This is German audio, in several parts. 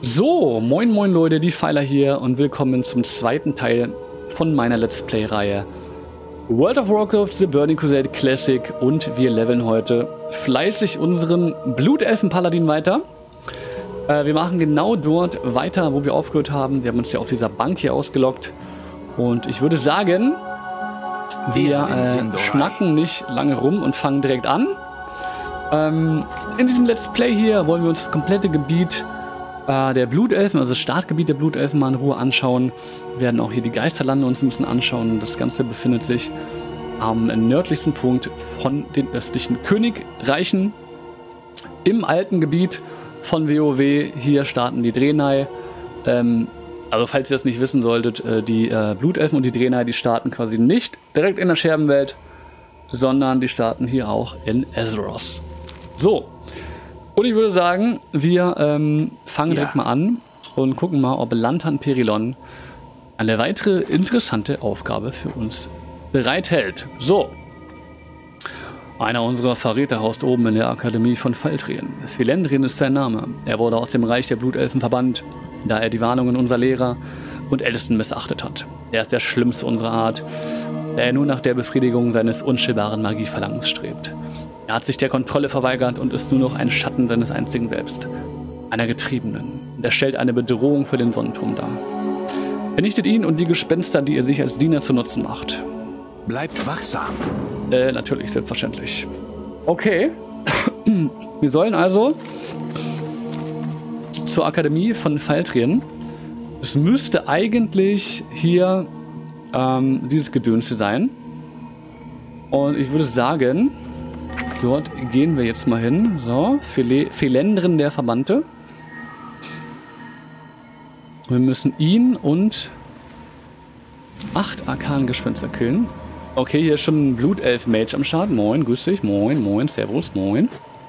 So, moin moin Leute, die Pfeiler hier und willkommen zum zweiten Teil von meiner Let's Play-Reihe World of Warcraft The Burning Crusade Classic und wir leveln heute fleißig unseren Blutelfen-Paladin weiter. Wir machen genau dort weiter, wo wir aufgehört haben. Wir haben uns ja auf dieser Bank hier ausgeloggt und ich würde sagen, wir schnacken nicht lange rum und fangen direkt an. In diesem Let's Play hier wollen wir uns das komplette Gebiet der Blutelfen, also das Startgebiet der Blutelfen, mal in Ruhe anschauen. Wir werden auch hier die Geisterlande uns ein bisschen anschauen. Das Ganze befindet sich am nördlichsten Punkt von den östlichen Königreichen. Im alten Gebiet von WoW. Hier starten die Draenei. Also falls ihr das nicht wissen solltet, die Blutelfen und die Draenei, die starten quasi nicht direkt in der Scherbenwelt, sondern die starten hier auch in Azeroth. So. Und ich würde sagen, wir fangen direkt mal an und gucken mal, ob Lantan Perilon eine weitere interessante Aufgabe für uns bereithält. So. Einer unserer Verräter haust oben in der Akademie von Faltrien. Felendrien ist sein Name. Er wurde aus dem Reich der Blutelfen verbannt, da er die Warnungen unserer Lehrer und Ältesten missachtet hat. Er ist der Schlimmste unserer Art, da er nur nach der Befriedigung seines unstillbaren Magieverlangens strebt. Er hat sich der Kontrolle verweigert und ist nur noch ein Schatten seines einzigen Selbst, einer Getriebenen. Und er stellt eine Bedrohung für den Sonnenturm dar. Vernichtet ihn und die Gespenster, die er sich als Diener zu nutzen macht. Bleibt wachsam. Natürlich, selbstverständlich. Okay. Wir sollen also zur Akademie von Faltrien. Es müsste eigentlich hier dieses Gedönse sein. Und ich würde sagen, dort gehen wir jetzt mal hin. So, Felendren der Verbannte. Wir müssen ihn und 8 Arkangespenster killen. Okay, hier ist schon ein Blutelf-Mage am Start. Moin, grüß dich. Moin, moin, servus, moin.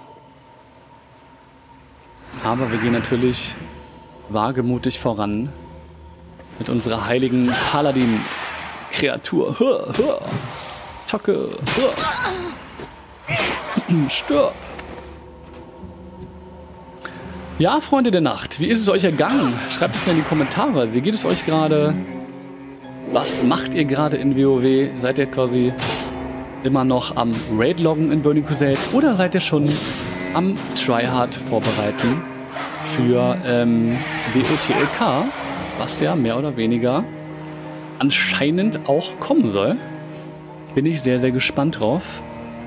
Aber wir gehen natürlich wagemutig voran mit unserer heiligen Paladin-Kreatur. Tacke. Stirb. Ja, Freunde der Nacht, wie ist es euch ergangen? Schreibt es mir in die Kommentare. Wie geht es euch gerade? Was macht ihr gerade in WoW? Seid ihr quasi immer noch am Raid-Loggen in Burning Crusade? Oder seid ihr schon am Tryhard vorbereiten für WOTLK? Was ja mehr oder weniger anscheinend auch kommen soll. Bin ich sehr, sehr gespannt drauf.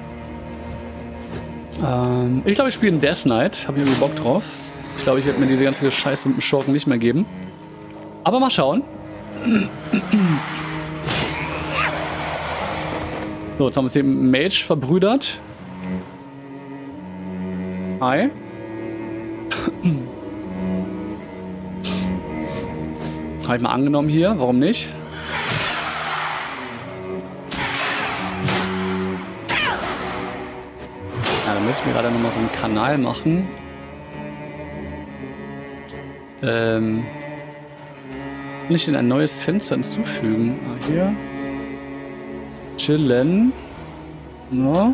Ich glaube, ich spiele in Death Knight. Habe ich irgendwie Bock drauf. Ich glaube, ich werde mir diese ganze Scheiße mit dem Schurken nicht mehr geben. Aber mal schauen. So, jetzt haben wir uns hier mit Mage verbrüdert. Hi. Habe ich mal angenommen hier. Warum nicht? Ja, dann muss ich mir gerade nochmal so einen Kanal machen. Nicht in ein neues Fenster hinzufügen. Ah, hier. Chillen. No.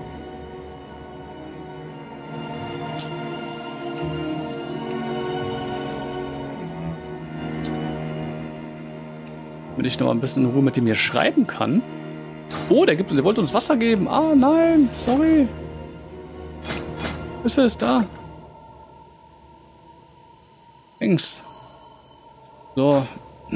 Damit ich noch mal ein bisschen in Ruhe mit dem hier schreiben kann. Oh, der wollte uns Wasser geben. Ah, nein. Sorry. Ist es da? Thanks. So.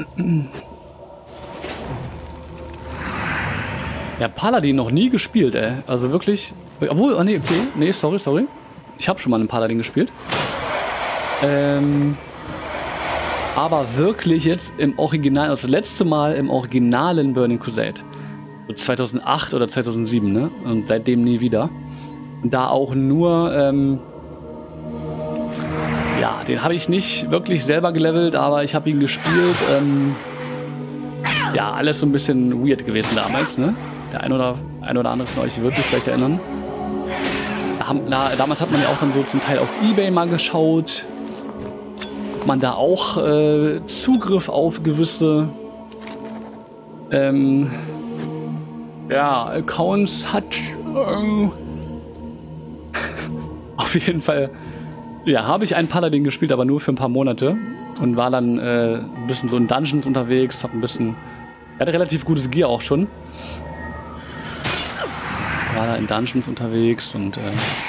Ja, Paladin noch nie gespielt, ey. Also wirklich. Obwohl, oh nee, okay. Nee, sorry. Ich habe schon mal einen Paladin gespielt. Aber wirklich jetzt im Original, also das letzte Mal im originalen Burning Crusade. So 2008 oder 2007, ne? Und seitdem nie wieder. Und da auch nur, ja, den habe ich nicht wirklich selber gelevelt, aber ich habe ihn gespielt. Ja, alles so ein bisschen weird gewesen damals, ne? Der ein oder andere von euch wird sich vielleicht erinnern. Damals hat man ja auch dann so zum Teil auf eBay mal geschaut. Ob man da auch Zugriff auf gewisse ja, Accounts hat. Auf jeden Fall ja, habe ich einen Paladin gespielt, aber nur für ein paar Monate. Und war dann ein bisschen so in Dungeons unterwegs, hab ein bisschen... Er hatte relativ gutes Gear auch schon. War da in Dungeons unterwegs und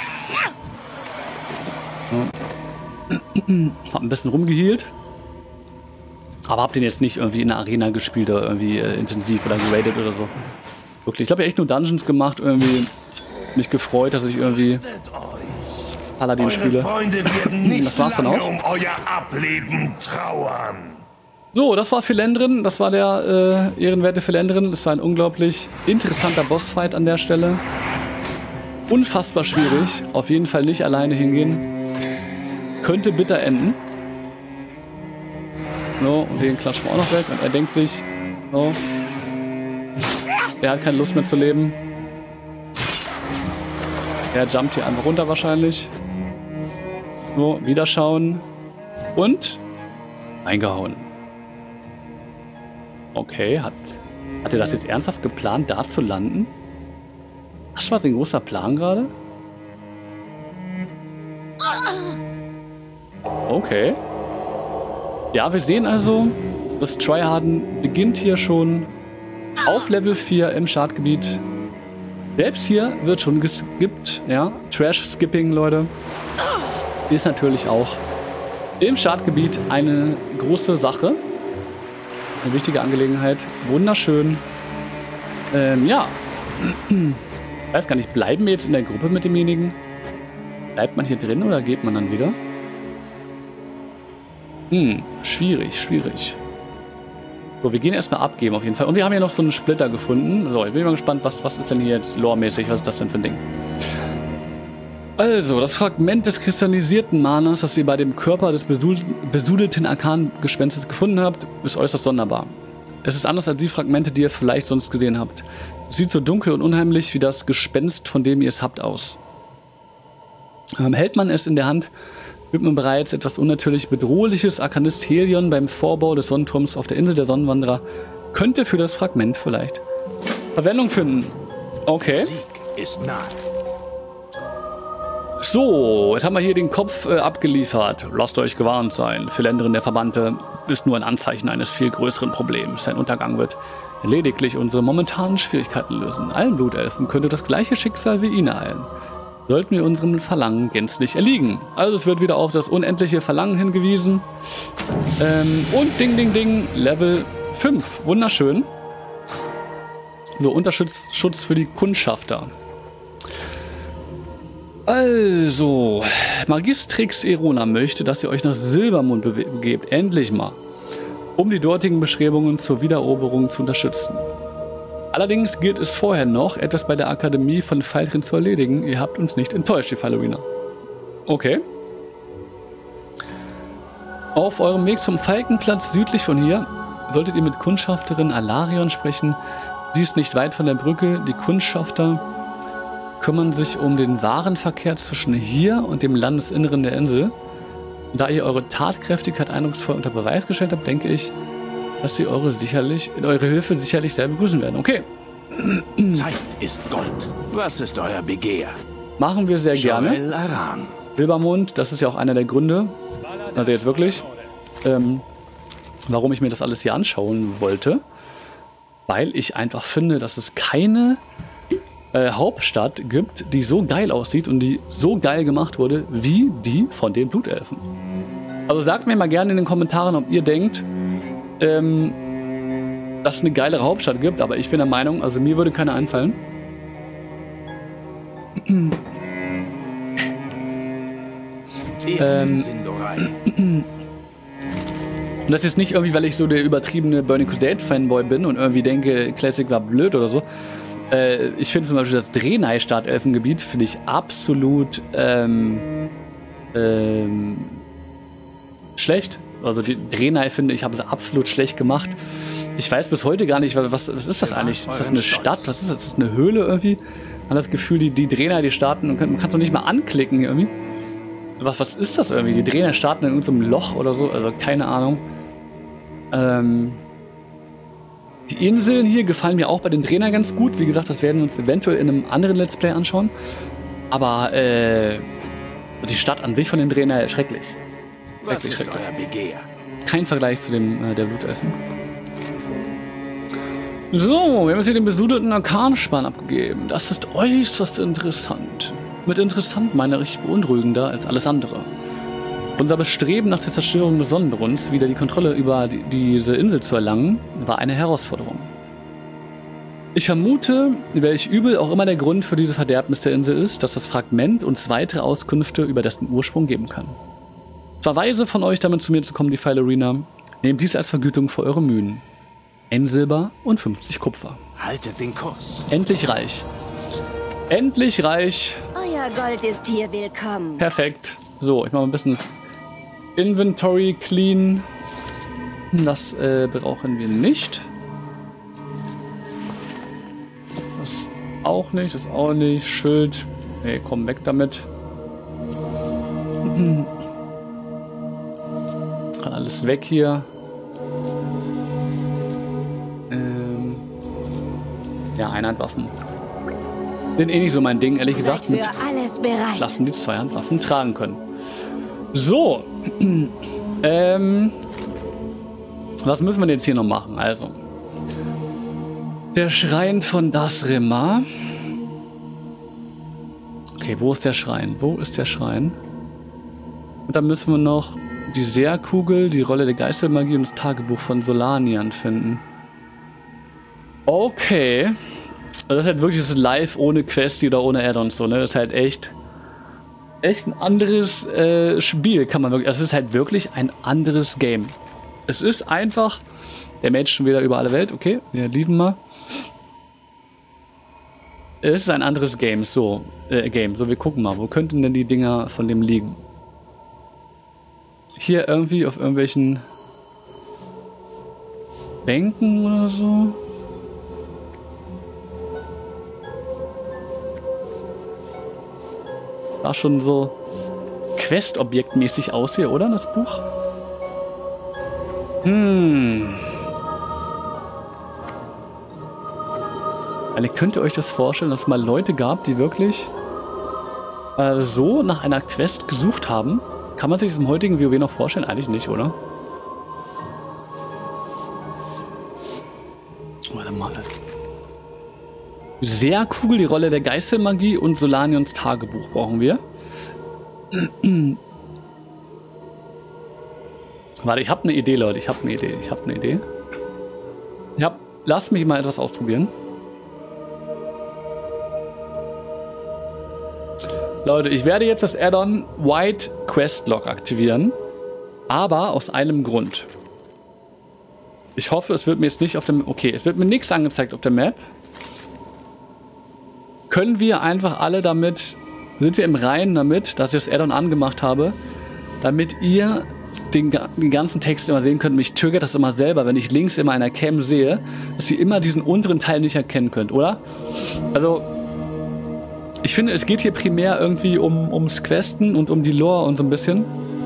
hab ein bisschen rumgehealt. Aber hab den jetzt nicht irgendwie in der Arena gespielt oder irgendwie intensiv oder geradet oder so. Wirklich, ich glaube, echt nur Dungeons gemacht, irgendwie mich gefreut, dass ich irgendwie Paladin spiele. Das war's dann auch. Um euer Ableben trauern. So, das war Philendrin, das war der ehrenwerte Philendrin. Das war ein unglaublich interessanter Bossfight an der Stelle. Unfassbar schwierig, auf jeden Fall nicht alleine hingehen. Könnte bitter enden. So, und den klatschen wir auch noch weg. Und er denkt sich, so, er hat keine Lust mehr zu leben. Er jumpt hier einfach runter wahrscheinlich. So, wieder schauen. Und eingehauen. Okay, hat er das jetzt ernsthaft geplant, da zu landen? Das war ein großer Plan gerade? Okay. Ja, wir sehen also, das Tryharden beginnt hier schon auf Level 4 im Startgebiet. Selbst hier wird schon geskippt, ja. Trash-Skipping, Leute, ist natürlich auch im Startgebiet eine große Sache. Eine wichtige Angelegenheit. Wunderschön. Ja. Ich weiß gar nicht, bleiben wir jetzt in der Gruppe mit demjenigen? Bleibt man hier drin oder geht man dann wieder? Schwierig, schwierig. So, wir gehen erstmal abgeben auf jeden Fall. Und wir haben hier noch so einen Splitter gefunden. So, ich bin mal gespannt, was ist denn hier jetzt loremäßig? Was ist das denn für ein Ding? Also, das Fragment des kristallisierten Manas, das ihr bei dem Körper des besudelten Arkangespenstes gefunden habt, ist äußerst sonderbar. Es ist anders als die Fragmente, die ihr vielleicht sonst gesehen habt. Es sieht so dunkel und unheimlich wie das Gespenst, von dem ihr es habt, aus. Hält man es in der Hand, wird man bereits etwas unnatürlich Bedrohliches. Arkanist Helion beim Vorbau des Sonnenturms auf der Insel der Sonnenwanderer könnte für das Fragment vielleicht Verwendung finden. Okay. Sieg ist nah. So, jetzt haben wir hier den Kopf abgeliefert. Lasst euch gewarnt sein. Philendrin, der Verbannte, ist nur ein Anzeichen eines viel größeren Problems. Sein Untergang wird lediglich unsere momentanen Schwierigkeiten lösen. Allen Blutelfen könnte das gleiche Schicksal wie ihn ereilen. Sollten wir unserem Verlangen gänzlich erliegen. Also es wird wieder auf das unendliche Verlangen hingewiesen. Und ding, ding, ding, Level 5. Wunderschön. So, Unterschutz für die Kundschafter. Also, Magistrix Erona möchte, dass ihr euch nach Silbermund begebt. Endlich mal. Um die dortigen Bestrebungen zur Wiedereroberung zu unterstützen. Allerdings gilt es vorher noch, etwas bei der Akademie von Faltrin zu erledigen. Ihr habt uns nicht enttäuscht, die Fallerina. Okay. Auf eurem Weg zum Falkenplatz südlich von hier solltet ihr mit Kundschafterin Alarion sprechen. Sie ist nicht weit von der Brücke. Die Kundschafter kümmern sich um den Warenverkehr zwischen hier und dem Landesinneren der Insel. Und da ihr eure Tatkräftigkeit eindrucksvoll unter Beweis gestellt habt, denke ich, dass sie eure Hilfe sicherlich sehr begrüßen werden. Okay. Zeit ist Gold. Was ist euer Begehr? Machen wir sehr gerne. Silbermond, das ist ja auch einer der Gründe, also jetzt wirklich, warum ich mir das alles hier anschauen wollte. Weil ich einfach finde, dass es keine Hauptstadt gibt, die so geil aussieht und die so geil gemacht wurde, wie die von den Blutelfen. Also sagt mir mal gerne in den Kommentaren, ob ihr denkt, dass es eine geilere Hauptstadt gibt, aber ich bin der Meinung, also mir würde keine einfallen. Und das ist nicht irgendwie, weil ich so der übertriebene Burning Crusade Fanboy bin und irgendwie denke, Classic war blöd oder so. Ich finde zum Beispiel das Draenei-Startelfengebiet finde ich absolut schlecht. Also die Draenei finde ich, haben sie absolut schlecht gemacht. Ich weiß bis heute gar nicht, was ist das eigentlich? Ist das eine Stadt? Was ist das? Ist das eine Höhle irgendwie? Man hat das Gefühl, die Draenei, die starten, und man kann es noch nicht mal anklicken irgendwie. Was ist das irgendwie? Die Draenei starten in irgendeinem Loch oder so, also keine Ahnung. Die Inseln hier gefallen mir auch bei den Draenei ganz gut. Wie gesagt, das werden wir uns eventuell in einem anderen Let's Play anschauen. Aber Und die Stadt an sich von den Drehen her schrecklich. Was ist euer Begehr? Kein Vergleich zu dem der Blutelfen. So, wir haben jetzt hier den besudelten Arkanspann abgegeben. Das ist äußerst interessant. Mit interessant meine ich beunruhigender als alles andere. Unser Bestreben nach der Zerstörung des Sonnenbrunns, wieder die Kontrolle über diese Insel zu erlangen, war eine Herausforderung. Ich vermute, welch übel auch immer der Grund für diese Verderbnis der Insel ist, dass das Fragment uns weitere Auskünfte über dessen Ursprung geben kann. Es war weise von euch, damit zu mir zu kommen, die Phylarina. Nehmt dies als Vergütung für eure Mühen. 1 Silber und 50 Kupfer. Haltet den Kurs. Endlich reich. Endlich reich. Euer Gold ist hier willkommen. Perfekt. So, ich mache ein bisschen Inventory clean. Das brauchen wir nicht. Das auch nicht, das auch nicht. Schild. Hey, komm weg damit. Kann alles weg hier. Ja, Einhandwaffen. Sind eh nicht so mein Ding, ehrlich gesagt. Mit Klassen, die Zweihandwaffen tragen können. So. Was müssen wir denn jetzt hier noch machen? Also. Der Schrein von Dasrema. Okay, wo ist der Schrein? Wo ist der Schrein? Und dann müssen wir noch die Seerkugel, die Rolle der Geistermagie und das Tagebuch von Solanian finden. Okay. Also das ist halt wirklich das Live ohne Quest oder ohne Add-ons so, ne? Das ist halt echt ein anderes Spiel, kann man wirklich. Es ist halt wirklich ein anderes Game. Es ist einfach. Der Match schon wieder über alle Welt, okay, wir lieben mal. Es ist ein anderes Game, so, So, wir gucken mal, wo könnten denn die Dinger von dem liegen? Hier irgendwie auf irgendwelchen Bänken oder so? War schon so Quest-objektmäßig aus hier, oder, das Buch? Also könnt ihr euch das vorstellen, dass es mal Leute gab, die wirklich so nach einer Quest gesucht haben? Kann man sich das im heutigen WoW noch vorstellen? Eigentlich nicht, oder? Warte mal. Seerkugel, die Rolle der Geistermagie und Solanions Tagebuch brauchen wir. Warte, ich habe eine Idee, Leute. Ich habe eine Idee. Lasst mich mal etwas ausprobieren. Leute, ich werde jetzt das Add-on White Quest Log aktivieren. Aber aus einem Grund. Ich hoffe, es wird mir jetzt nicht auf dem... Okay, es wird mir nichts angezeigt auf der Map. Können wir einfach alle damit... Sind wir im Reinen damit, dass ich das Add-on angemacht habe, damit ihr den ganzen Text immer sehen könnt. Mich triggert das immer selber, wenn ich links immer einer Cam sehe, dass ihr immer diesen unteren Teil nicht erkennen könnt, oder? Also, ich finde, es geht hier primär irgendwie ums Questen und um die Lore und so ein bisschen.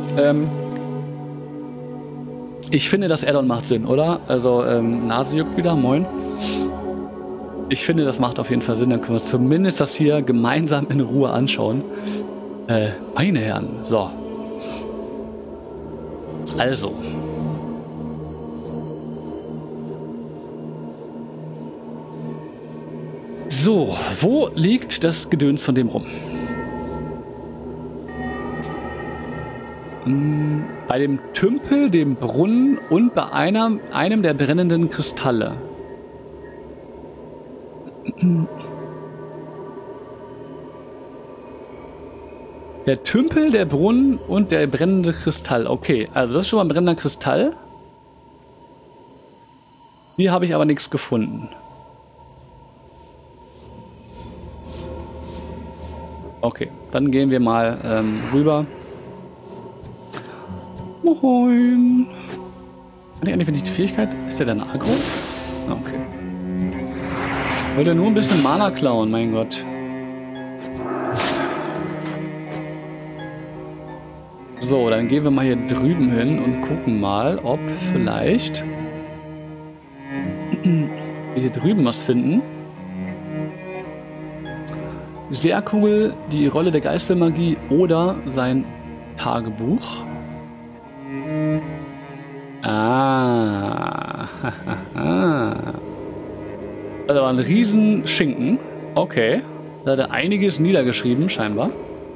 Ich finde, das Add-on macht Sinn, oder? Also, Nase juckt wieder, moin. Ich finde, das macht auf jeden Fall Sinn. Dann können wir uns zumindest das hier gemeinsam in Ruhe anschauen. Meine Herren, so. Also. So, wo liegt das Gedöns von dem rum? Bei dem Tümpel, dem Brunnen und bei einem der brennenden Kristalle. Der Tümpel, der Brunnen und der brennende Kristall. Okay, also das ist schon mal ein brennender Kristall. Hier habe ich aber nichts gefunden. Okay, dann gehen wir mal rüber. Moin. Kann ich eigentlich die Fähigkeit? Ist der dann aggro? Okay. Ich wollte nur ein bisschen Mana klauen, mein Gott. So, dann gehen wir mal hier drüben hin und gucken mal, ob vielleicht wir hier drüben was finden. sehr cool, die Rolle der Geistermagie oder sein Tagebuch. Ah. Also war ein riesen Schinken. Okay. Da hat er einiges niedergeschrieben, scheinbar.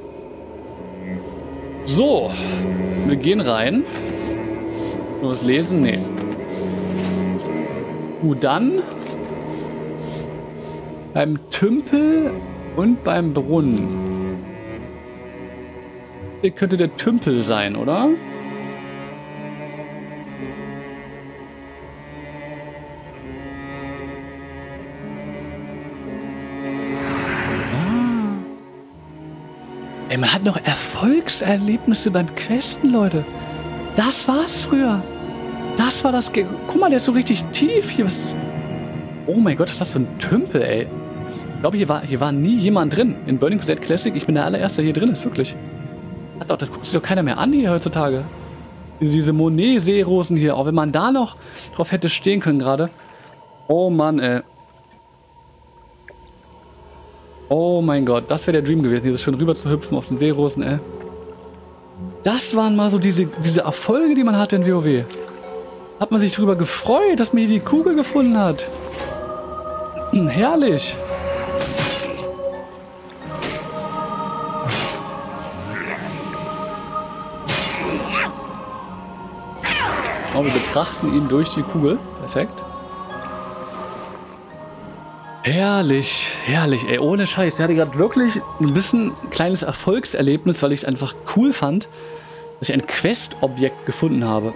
So. Wir gehen rein. Nur was lesen? Nee. Gut, dann beim Tümpel und beim Brunnen. Hier könnte der Tümpel sein, oder? Ey, man hat noch Erfolgserlebnisse beim Questen, Leute. Das war's früher. Das war das... Guck mal, der ist so richtig tief hier. Was ist... Oh mein Gott, was ist das für ein Tümpel, ey. Ich glaube, hier war nie jemand drin. In Burning Crusade Classic, ich bin der allererste, der hier drin ist, wirklich. Das guckt sich doch keiner mehr an hier heutzutage. Diese Monet-Seerosen hier. Auch wenn man da noch drauf hätte stehen können gerade. Oh Mann, ey. Oh mein Gott, das wäre der Dream gewesen, hier schön rüber zu hüpfen auf den Seerosen, ey. Das waren mal so diese Erfolge, die man hatte in WoW. Hat man sich darüber gefreut, dass man hier die Kugel gefunden hat. Herrlich. Oh, wir betrachten ihn durch die Kugel. Perfekt. Herrlich, herrlich, ey, ohne Scheiß. Ich hatte gerade wirklich ein bisschen ein kleines Erfolgserlebnis, weil ich es einfach cool fand, dass ich ein Quest-Objekt gefunden habe.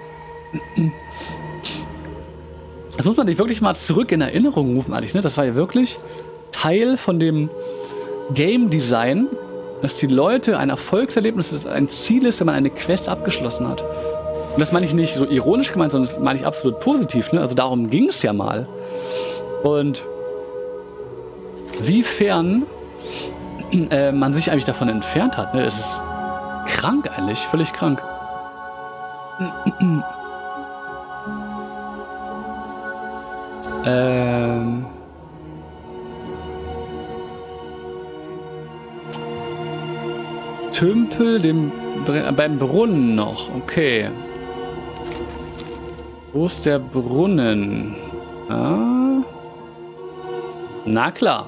Das muss man sich wirklich mal zurück in Erinnerung rufen, eigentlich, ne? Das war ja wirklich Teil von dem Game Design, dass die Leute ein Erfolgserlebnis, das ein Ziel ist, wenn man eine Quest abgeschlossen hat. Und das meine ich nicht so ironisch gemeint, sondern das meine ich absolut positiv, ne? Also darum ging es ja mal. Und wie fern man sich eigentlich davon entfernt hat. Ne? Es ist krank eigentlich, völlig krank. Tümpel, beim Brunnen noch. Okay. Wo ist der Brunnen? Ah. Na klar.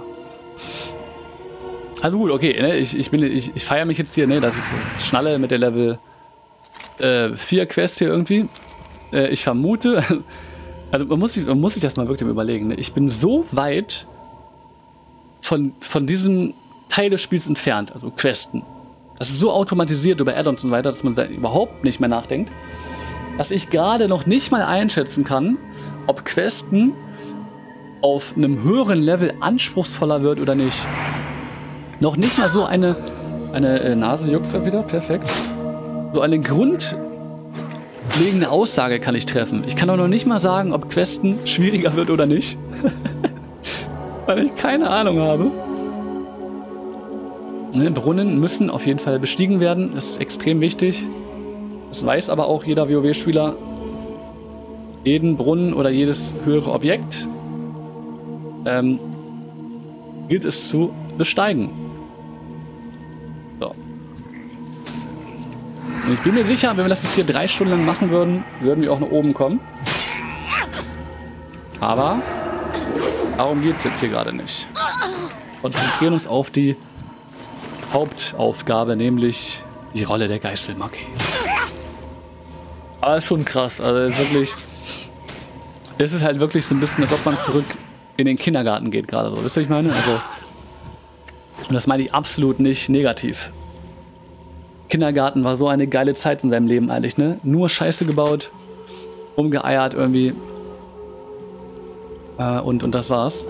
Also gut, okay, ne? Ich feiere mich jetzt hier, ne, dass ich das schnalle mit der Level 4 Quest hier irgendwie. Ich vermute, also man muss sich das mal wirklich überlegen, ne? Ich bin so weit von diesem Teil des Spiels entfernt, also Questen. Das ist so automatisiert über Add-ons und weiter, dass man da überhaupt nicht mehr nachdenkt, dass ich gerade noch nicht mal einschätzen kann, ob Questen auf einem höheren Level anspruchsvoller wird oder nicht. Noch nicht mal so eine Nase juckt gerade wieder, perfekt. So eine grundlegende Aussage kann ich treffen. Ich kann auch noch nicht mal sagen, ob Questen schwieriger wird oder nicht. Weil ich keine Ahnung habe. Ne, Brunnen müssen auf jeden Fall bestiegen werden. Das ist extrem wichtig. Das weiß aber auch jeder WoW-Spieler. Jeden Brunnen oder jedes höhere Objekt gilt es zu besteigen. So. Und ich bin mir sicher, wenn wir das jetzt hier 3 Stunden lang machen würden, würden wir auch nach oben kommen. Aber darum geht es jetzt hier gerade nicht. Wir konzentrieren uns auf die Hauptaufgabe, nämlich die Rolle der Geistermagie. Aber ist schon krass. Also wirklich, es ist halt wirklich so ein bisschen, als ob man zurück in den Kindergarten geht gerade so. Wisst ihr, was ich meine? Also, und das meine ich absolut nicht negativ. Kindergarten war so eine geile Zeit in seinem Leben eigentlich, ne? Nur Scheiße gebaut, rumgeeiert irgendwie. Und das war's.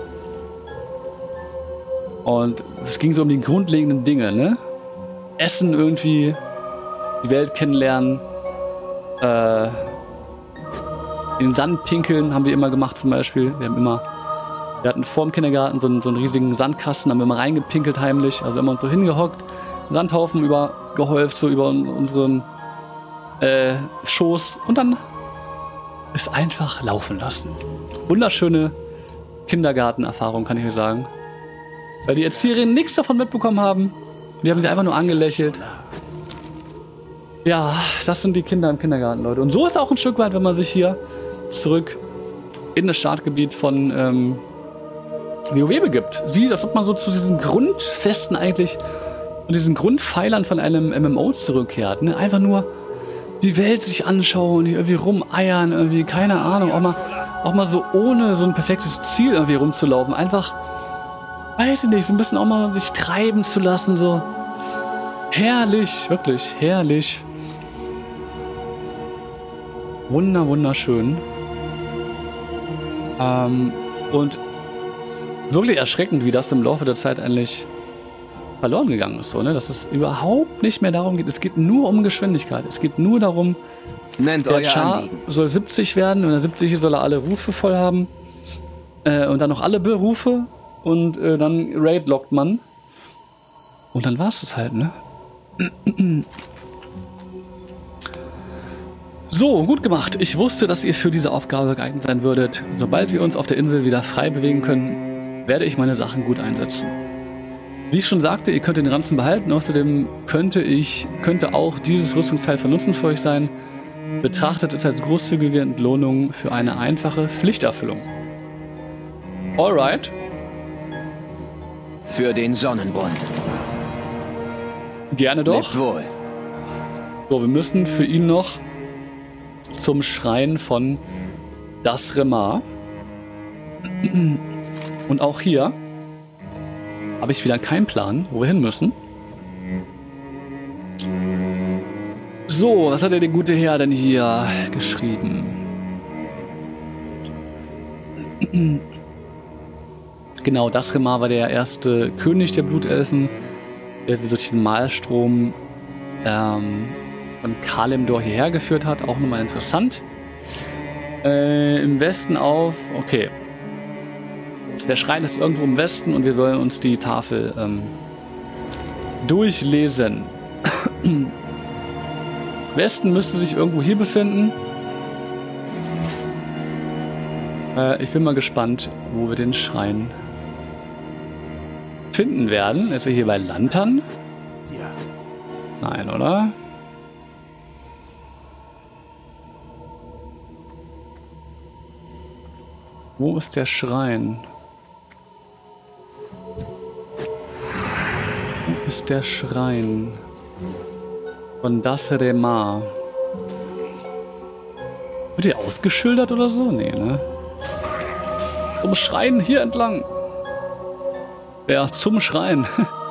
Und es ging so um die grundlegenden Dinge, ne? Essen irgendwie, die Welt kennenlernen, in den Sand pinkeln haben wir immer gemacht zum Beispiel. Wir hatten vor dem Kindergarten so einen riesigen Sandkasten, haben wir immer reingepinkelt heimlich, also immer uns so hingehockt, Sandhaufen übergehäuft, so über unseren Schoß und dann ist einfach laufen lassen. Wunderschöne Kindergartenerfahrung, kann ich euch sagen. Weil die Erzieherinnen nichts davon mitbekommen haben. Wir haben sie einfach nur angelächelt. Ja, das sind die Kinder im Kindergarten, Leute. Und so ist auch ein Stück weit, wenn man sich hier zurück in das Startgebiet von WoW begibt. Wie, als ob man so zu diesen Grundfesten eigentlich und diesen Grundpfeilern von einem MMO zurückkehrt. Ne? Einfach nur die Welt sich anschauen, irgendwie rumeiern, irgendwie, keine Ahnung, auch mal so ohne so ein perfektes Ziel irgendwie rumzulaufen. Einfach, weiß ich nicht, so ein bisschen auch mal sich treiben zu lassen, so. Herrlich, wirklich, herrlich. Wunderschön. Und wirklich erschreckend, wie das im Laufe der Zeit eigentlich verloren gegangen ist, so, ne? Dass es überhaupt nicht mehr darum geht. Es geht nur um Geschwindigkeit. Es geht nur darum, der Char soll 70 werden. Wenn er 70 ist, soll er alle Rufe voll haben. Und dann noch alle Berufe. Und dann Raid lockt man. Und dann war es das halt, ne? So, gut gemacht. Ich wusste, dass ihr für diese Aufgabe geeignet sein würdet. Sobald wir uns auf der Insel wieder frei bewegen können, werde ich meine Sachen gut einsetzen. Wie ich schon sagte, ihr könnt den Ranzen behalten. Außerdem könnte auch dieses Rüstungsteil von Nutzen für euch sein. Betrachtet es als großzügige Entlohnung für eine einfache Pflichterfüllung. Alright. Für den Sonnenbund. Gerne doch. Lebt wohl. So, wir müssen für ihn noch zum Schrein von Das Remar. Und auch hier habe ich wieder keinen Plan, wo wir hin müssen. So, was hat der gute Herr denn hier geschrieben? Genau, Das Remar war der erste König der Blutelfen, der sie durch den Malstrom von Kalimdor hierher geführt hat. Auch nochmal interessant. Im Westen auf... Okay. Der Schrein ist irgendwo im Westen und wir sollen uns die Tafel durchlesen. Westen müsste sich irgendwo hier befinden. Ich bin mal gespannt, wo wir den Schrein finden werden. Ist er hier bei Lantern? Ja. Nein, oder? Wo ist der Schrein? Wo ist der Schrein von Das Remar? Wird hier ausgeschildert oder so? Nee, ne? Zum Schrein hier entlang. Ja, zum Schrein.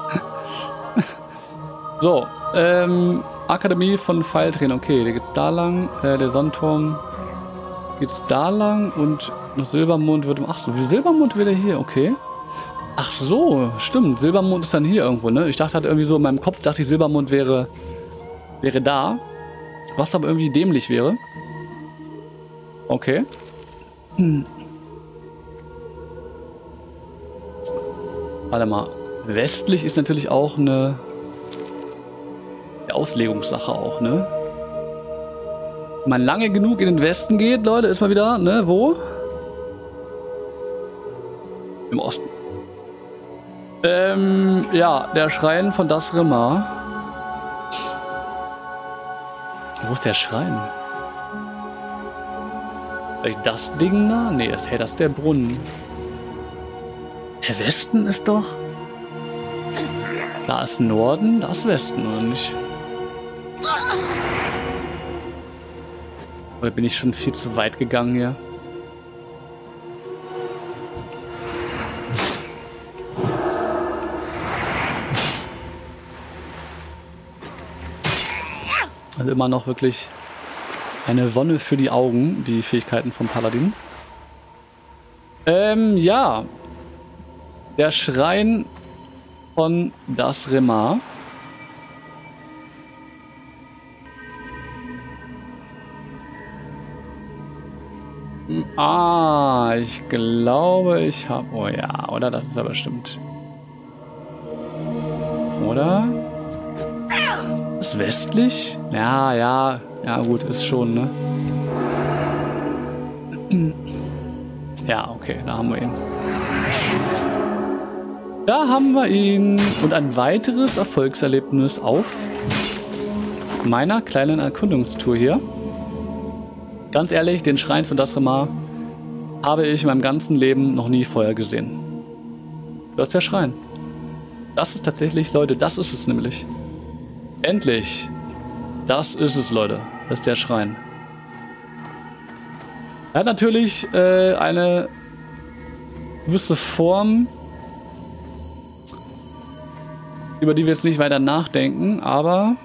So, Akademie von Pfeiltränen. Okay, der geht da lang. Der Sonnenturm geht's da lang und noch Silbermond wird... Ach so, Silbermond wieder hier, okay. Ach so, stimmt. Silbermond ist dann hier irgendwo, ne? Ich dachte halt irgendwie so, in meinem Kopf dachte ich, Silbermond wäre da. Was aber irgendwie dämlich wäre. Okay. Warte mal. Westlich ist natürlich auch eine Auslegungssache auch, ne? Wenn man lange genug in den Westen geht, Leute, ist man wieder, ne? Wo? Im Osten. Ja, der Schrein von Das Remar. Wo ist der Schrein? Vielleicht das Ding da? Nee, das ist der Brunnen. Der Westen ist doch... Da ist Norden, da ist Westen, oder nicht? Oder bin ich schon viel zu weit gegangen hier? Also immer noch wirklich eine Wonne für die Augen, die Fähigkeiten vom Paladin. Ja. Der Schrein von Das Remar. Ah, ich glaube, ich habe... Oh ja, oder? Das ist aber bestimmt. Oder? Ist westlich? Ja, gut, ist schon, ne? Ja, okay, da haben wir ihn. Da haben wir ihn. Und ein weiteres Erfolgserlebnis auf meiner kleinen Erkundungstour hier. Ganz ehrlich, den Schrein von Dasrimar habe ich in meinem ganzen Leben noch nie vorher gesehen. Das ist der Schrein. Das ist tatsächlich, Leute, das ist es nämlich. Endlich. Das ist es, Leute. Das ist der Schrein. Er hat natürlich eine gewisse Form, über die wir jetzt nicht weiter nachdenken, aber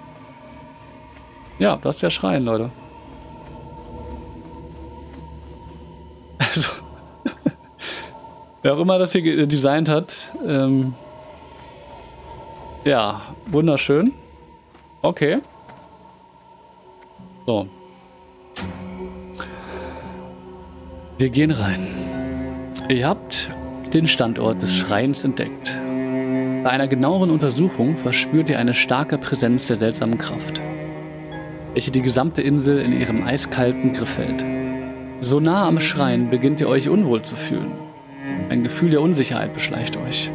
ja, das ist der Schrein, Leute. Also, wer auch immer das hier designt hat, ja, wunderschön. Okay. So. Wir gehen rein. Ihr habt den Standort des Schreins entdeckt. Bei einer genaueren Untersuchung verspürt ihr eine starke Präsenz der seltsamen Kraft, welche die gesamte Insel in ihrem eiskalten Griff hält. So nah am Schrein beginnt ihr euch unwohl zu fühlen. Ein Gefühl der Unsicherheit beschleicht euch.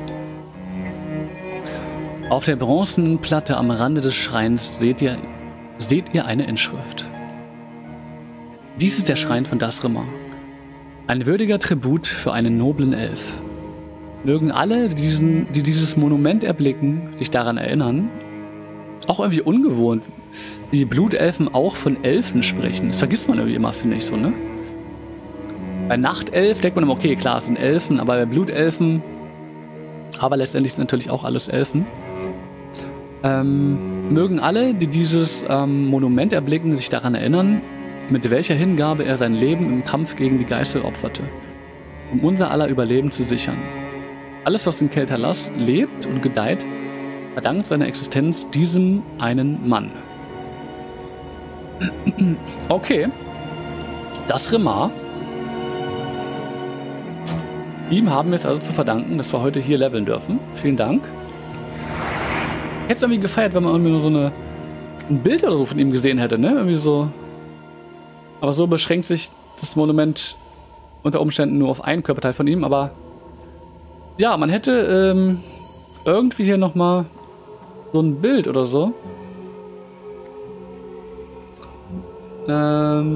Auf der bronzenen Platte am Rande des Schreins seht ihr eine Inschrift. Dies ist der Schrein von Dasrimar. Ein würdiger Tribut für einen noblen Elf. Mögen alle, die dieses Monument erblicken, sich daran erinnern. Auch irgendwie ungewohnt, wie die Blutelfen auch von Elfen sprechen. Das vergisst man irgendwie immer, finde ich so, ne? Bei Nachtelf denkt man immer, okay, klar, es sind Elfen, aber bei Blutelfen, aber letztendlich sind natürlich auch alles Elfen. Mögen alle, die dieses Monument erblicken, sich daran erinnern, mit welcher Hingabe er sein Leben im Kampf gegen die Geißel opferte, um unser aller Überleben zu sichern. Alles, was in Keltalas lebt und gedeiht, verdankt seiner Existenz diesem einen Mann. Okay. Dasrimar. Ihm haben wir es also zu verdanken, dass wir heute hier leveln dürfen. Vielen Dank. Ich hätte es irgendwie gefeiert, wenn man irgendwie nur so ein Bild oder so von ihm gesehen hätte, ne? Irgendwie so. Aber so beschränkt sich das Monument unter Umständen nur auf einen Körperteil von ihm, aber ja, man hätte irgendwie hier nochmal so ein Bild oder so. Ja.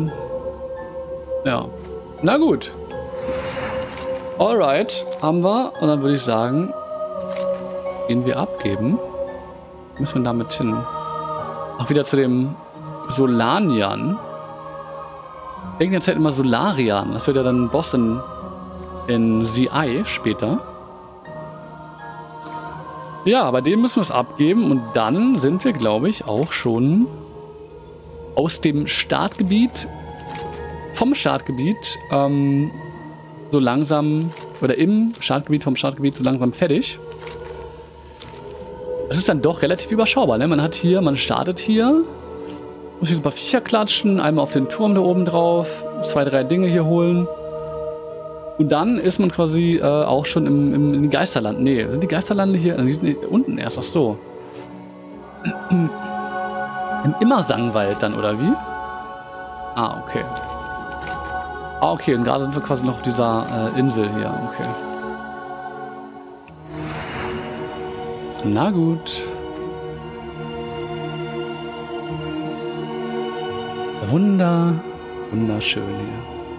Na gut. Alright, haben wir. Und dann würde ich sagen, gehen wir abgeben. Müssen wir damit hin. Auch wieder zu dem Solanian. Ich denke jetzt halt immer Solarian. Das wird ja dann ein Boss in CI später. Ja, bei dem müssen wir es abgeben. Und dann sind wir, glaube ich, auch schon aus dem Startgebiet, vom Startgebiet, so langsam, oder im Startgebiet, vom Startgebiet so langsam fertig. Das ist dann doch relativ überschaubar, ne? Man startet hier, muss hier so ein paar Viecher klatschen, einmal auf den Turm da oben drauf, 2, 3 Dinge hier holen. Und dann ist man quasi auch schon im Geisterland. Nee, sind die Geisterlande hier? Die sind unten erst, ach so. Im Immersangwald dann, oder wie? Ah, okay. Ah, okay, und gerade sind wir quasi noch auf dieser Insel hier, okay. Na gut. Wunderschön hier.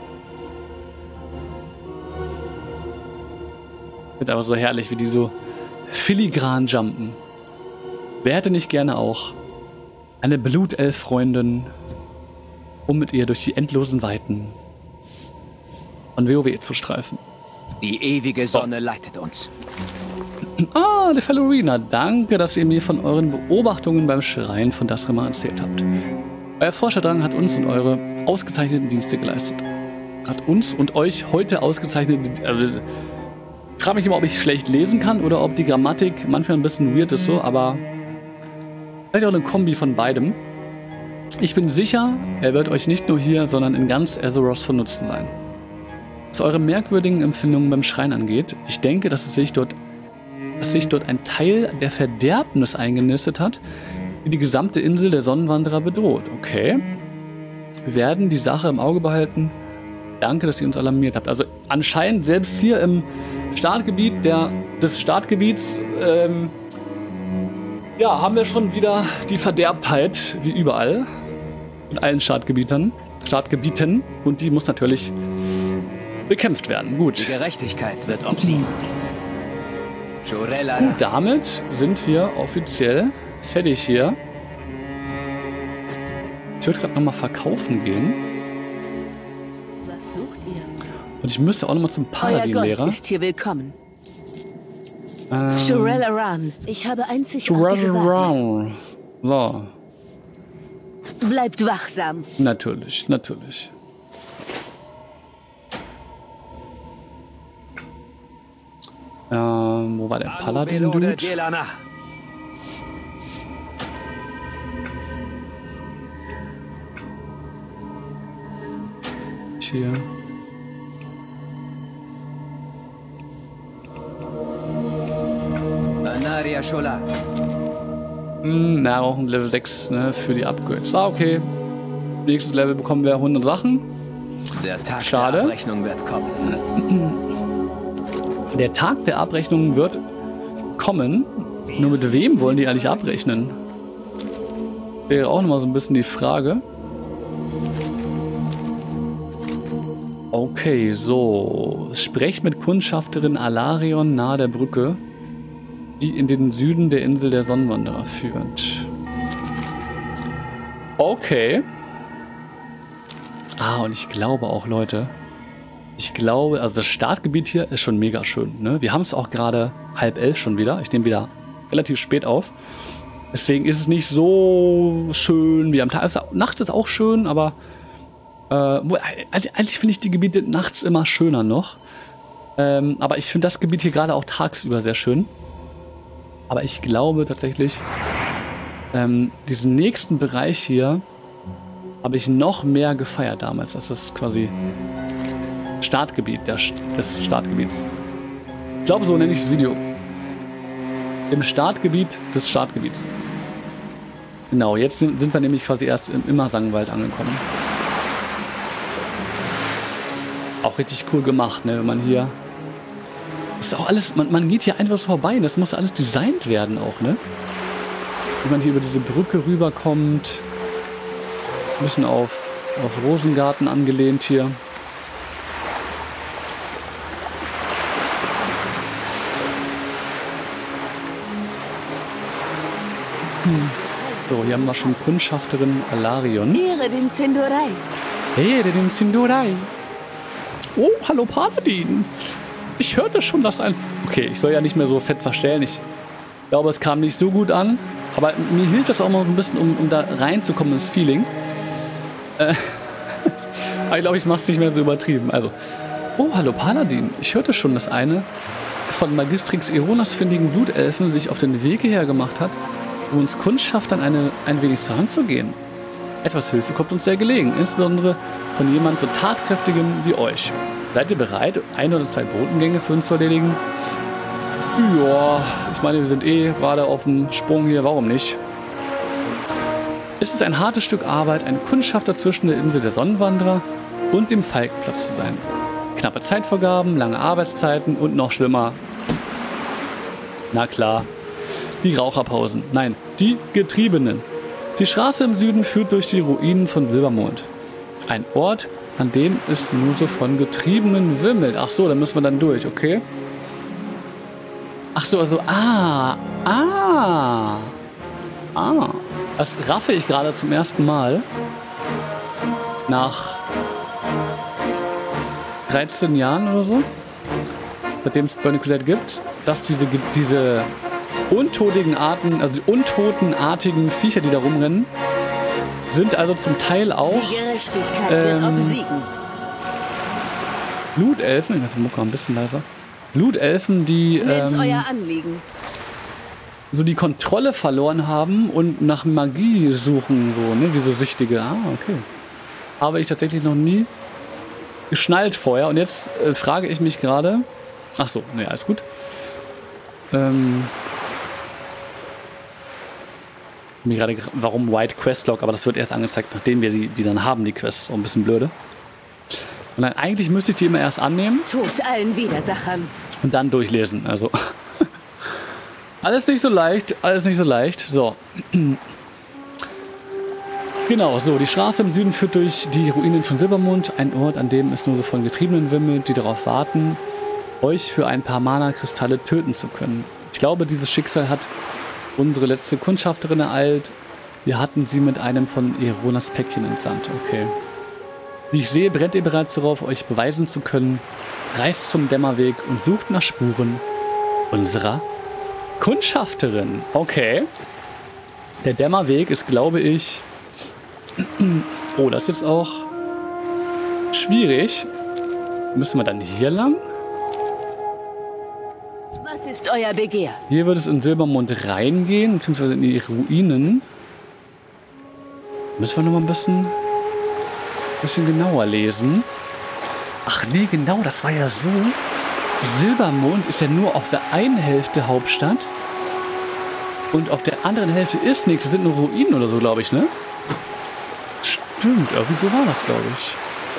Wird aber so herrlich, wie die so filigran jumpen. Wer hätte nicht gerne auch eine Blutelf-Freundin, um mit ihr durch die endlosen Weiten von WoW zu streifen. Die ewige Sonne leitet uns. Ah, der Falorina, danke, dass ihr mir von euren Beobachtungen beim Schrein von Dasrimar erzählt habt. Euer Forscherdrang hat uns und eure ausgezeichneten Dienste geleistet. Hat uns und euch heute ausgezeichnet. Also, ich frage mich immer, ob ich schlecht lesen kann oder ob die Grammatik manchmal ein bisschen weird ist, so, aber vielleicht auch eine Kombi von beidem. Ich bin sicher, er wird euch nicht nur hier, sondern in ganz Azeroth von Nutzen sein. Was eure merkwürdigen Empfindungen beim Schrein angeht, ich denke, dass sich dort ein Teil der Verderbnis eingenistet hat, die die gesamte Insel der Sonnenwanderer bedroht. Okay. Wir werden die Sache im Auge behalten. Danke, dass ihr uns alarmiert habt. Also anscheinend selbst hier im Startgebiet der des Startgebiets ja, haben wir schon wieder die Verderbtheit, wie überall, in allen Startgebieten. Und die muss natürlich bekämpft werden. Gut. Die Gerechtigkeit wird obsiegen. Und damit sind wir offiziell fertig hier. Ich würde gerade nochmal verkaufen gehen. Was sucht ihr? Und ich müsste auch nochmal zum Paladin-Lehrer. Euer Gold ist hier willkommen. Shurel Aran. Ich habe einzigartige Waren. So. Bleibt wachsam. Natürlich, natürlich. Wo war der Paladin-Dude? Hier. Nahrung Level 6, ne, für die Upgrades. Ah, okay. Nächstes Level bekommen wir 100 Sachen. Der Tag Schade. der Abrechnung wird kommen. Der Tag der Abrechnung wird kommen. Nur mit wem wollen die eigentlich abrechnen? Wäre auch nochmal so ein bisschen die Frage. Okay, so. Sprecht mit Kundschafterin Alarion nahe der Brücke, die in den Süden der Insel der Sonnenwanderer führt. Okay. Ah, und ich glaube auch, Leute, also das Startgebiet hier ist schon mega schön, ne? Wir haben es auch gerade 10:30 schon wieder. Ich nehme wieder relativ spät auf. Deswegen ist es nicht so schön wie am Tag. Also, Nacht ist auch schön, aber eigentlich finde ich die Gebiete nachts immer schöner noch. Aber ich finde das Gebiet hier gerade auch tagsüber sehr schön. Aber ich glaube tatsächlich, diesen nächsten Bereich hier habe ich noch mehr gefeiert damals. Das ist quasi Startgebiet des Startgebiets. Ich glaube, so nenne ich das Video. Im Startgebiet des Startgebiets. Genau, jetzt sind wir nämlich quasi erst im Immersangwald angekommen. Auch richtig cool gemacht, ne? Wenn man hier... Das ist auch alles... Man geht hier einfach so vorbei. Das muss alles designt werden auch, ne? Wie man hier über diese Brücke rüberkommt. Ein bisschen auf Rosengarten angelehnt hier. So, hier haben wir schon Kundschafterin Alarion. Ehre den Sindorai. Ehre den Sindorai. Oh, hallo Paladin. Ich hörte schon, dass ein... Okay, ich soll ja nicht mehr so fett verstellen. Ich glaube, es kam nicht so gut an. Aber mir hilft das auch mal ein bisschen, um da reinzukommen ins Feeling. Aber ich glaube, ich mache es nicht mehr so übertrieben. Also, oh, hallo Paladin. Ich hörte schon, dass eine von Magistrix Eronas findigen Blutelfen sich auf den Weg hierher gemacht hat, um uns Kundschaftern ein wenig zur Hand zu gehen. Etwas Hilfe kommt uns sehr gelegen, insbesondere von jemand so tatkräftigem wie euch. Seid ihr bereit, 1 oder 2 Botengänge für uns zu erledigen? Ja, ich meine, wir sind eh gerade auf dem Sprung hier, warum nicht? Es ist ein hartes Stück Arbeit, ein Kundschafter zwischen der Insel der Sonnenwanderer und dem Falkenplatz zu sein. Knappe Zeitvorgaben, lange Arbeitszeiten und noch schlimmer. Na klar, die Raucherpausen. Nein, die Getriebenen. Die Straße im Süden führt durch die Ruinen von Silbermond. Ein Ort, an dem es nur so von Getriebenen wimmelt. Ach so, da müssen wir dann durch, okay? Ach so, also, Das raffe ich gerade zum ersten Mal. Nach 13 Jahren oder so. Seitdem es Burning Crusade gibt. Dass diese untotigen Arten, also die untotenartigen Viecher, die da rumrennen, sind also zum Teil auch die Gerechtigkeit wird obsiegen. Blutelfen, ich mache die Mucke ein bisschen leiser. Blutelfen, die euer Anliegen. So die Kontrolle verloren haben und nach Magie suchen, so, ne, wie so Süchtige. Ah, okay. Habe ich tatsächlich noch nie geschnallt vorher. Und jetzt frage ich mich gerade. Ach so, ne, alles gut. Mir gerade, warum White Questlog, aber das wird erst angezeigt, nachdem wir die dann haben, die Quests. Auch ein bisschen blöde. Und dann eigentlich müsste ich die immer erst annehmen. Tod allen Widersachern. Und dann durchlesen. Also Alles nicht so leicht, alles nicht so leicht. So. Genau, so, die Straße im Süden führt durch die Ruinen von Silbermond, ein Ort, an dem es nur so von Getriebenen wimmelt, die darauf warten, euch für ein paar Mana-Kristalle töten zu können. Ich glaube, dieses Schicksal hat unsere letzte Kundschafterin ereilt. Wir hatten sie mit einem von Eronas Päckchen entsandt. Okay. Wie ich sehe, brennt ihr bereits darauf, euch beweisen zu können. Reist zum Dämmerweg und sucht nach Spuren unserer Kundschafterin. Okay. Der Dämmerweg ist, glaube ich... Oh, das ist jetzt auch schwierig. Müssen wir dann hier lang? Was ist euer Begehr? Hier wird es in Silbermond reingehen, beziehungsweise in die Ruinen. Müssen wir noch mal ein bisschen genauer lesen. Ach nee, genau, das war ja so. Silbermond ist ja nur auf der einen Hälfte Hauptstadt. Und auf der anderen Hälfte ist nichts. Das sind nur Ruinen oder so, glaube ich, ne? Stimmt, irgendwie so war das, glaube ich.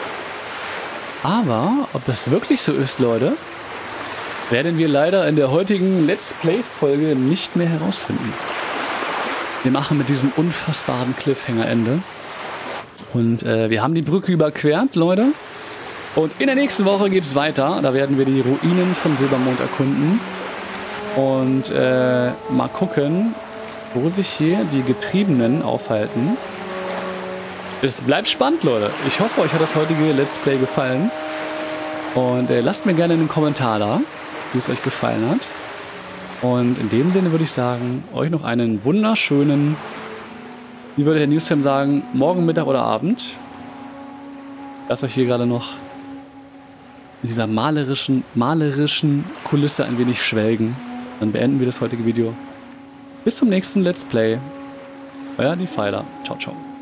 Aber, ob das wirklich so ist, Leute, werden wir leider in der heutigen Let's Play-Folge nicht mehr herausfinden. Wir machen mit diesem unfassbaren Cliffhanger-Ende. Und wir haben die Brücke überquert, Leute. Und in der nächsten Woche geht es weiter. Da werden wir die Ruinen von Silbermond erkunden. Und mal gucken, wo sich hier die Getriebenen aufhalten. Es bleibt spannend, Leute. Ich hoffe, euch hat das heutige Let's Play gefallen. Und lasst mir gerne einen Kommentar da, wie es euch gefallen hat. Und in dem Sinne würde ich sagen, euch noch einen wunderschönen, wie würde Herr Newsam sagen, Morgen, Mittag oder Abend. Lasst euch hier gerade noch in dieser malerischen Kulisse ein wenig schwelgen. Dann beenden wir das heutige Video. Bis zum nächsten Let's Play. Euer Defiler. Ciao, ciao.